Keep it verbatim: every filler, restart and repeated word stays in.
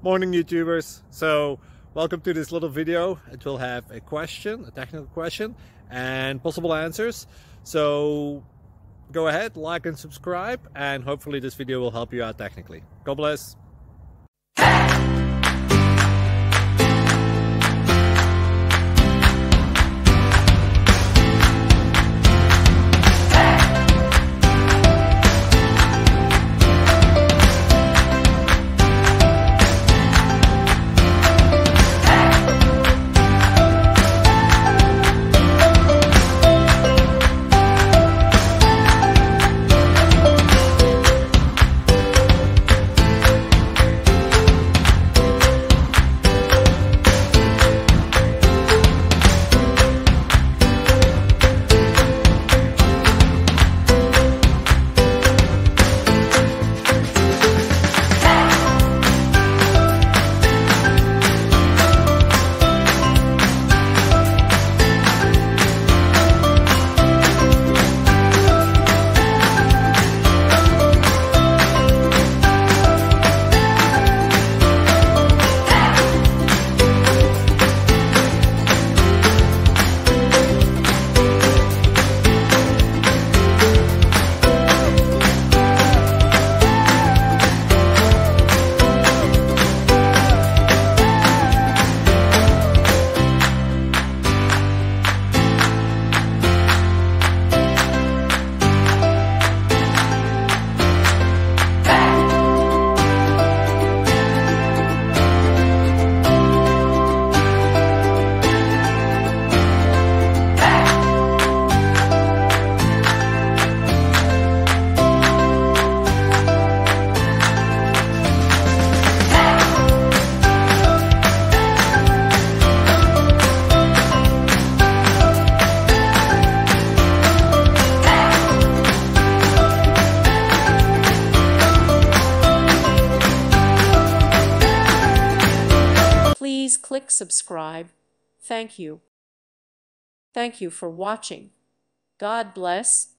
Morning YouTubers. So welcome to this little video. It will have a question, a technical question, and possible answers. So go ahead, like and subscribe, and hopefully this video will help you out technically. God bless. Please click subscribe. Thank you. Thank you for watching. God bless.